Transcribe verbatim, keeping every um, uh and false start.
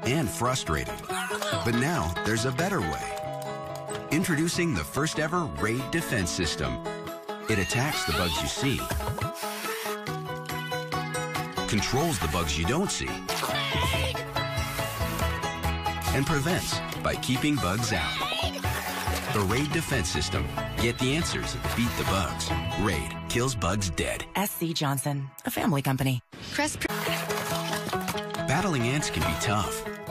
and frustrated. But now there's a better way. Introducing the first ever Raid Defense System. It attacks the bugs you see, controls the bugs you don't see, and prevents by keeping bugs out. The Raid Defense System. Get the answers, beat the bugs. Raid kills bugs dead. S C Johnson, a family company. Press. Battling ants can be tough.